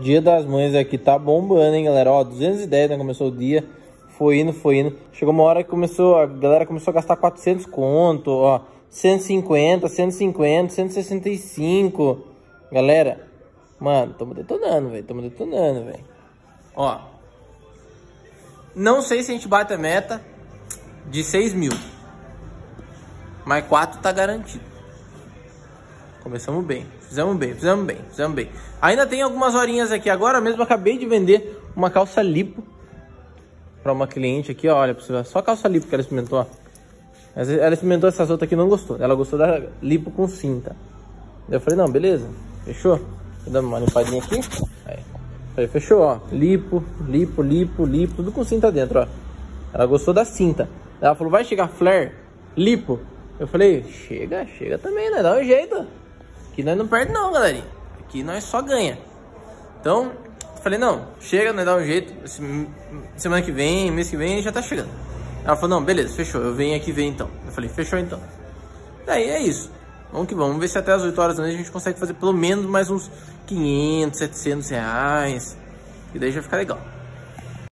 Dia das Mães aqui tá bombando, hein, galera? Ó, 210, né? Começou o dia. Foi indo, foi indo. Chegou uma hora que a galera começou a gastar 400 conto, ó. 150, 150, 165. Galera, mano, tamo detonando, velho. Tamo detonando, velho. Ó. Não sei se a gente bate a meta de 6 mil. Mas 4 tá garantido. Começamos bem. Fizemos bem, fizemos bem, fizemos bem. Ainda tem algumas horinhas aqui. Agora mesmo acabei de vender uma calça lipo pra uma cliente aqui, ó. Olha pra você ver. Só a calça lipo que ela experimentou, ó. Ela experimentou essas outras aqui e não gostou. Ela gostou da lipo com cinta. Daí eu falei, não, beleza. Fechou? Vou dar uma limpadinha aqui. Aí. Falei, fechou, ó. Lipo, lipo, lipo, lipo. Tudo com cinta dentro, ó. Ela gostou da cinta. Ela falou, vai chegar flare? Lipo? Eu falei, chega, chega também, né? Dá um jeito. Aqui nós não perde não, galerinha. Aqui nós só ganha. Então, falei, não, chega, nós dá um jeito. Semana que vem, mês que vem, já tá chegando. Ela falou, não, beleza, fechou. Eu venho aqui ver então. Eu falei, fechou então. Daí é isso. Vamos que vamos. Vamos ver se até as 8 horas da noite a gente consegue fazer pelo menos mais uns 500, 700 reais. E daí já fica legal.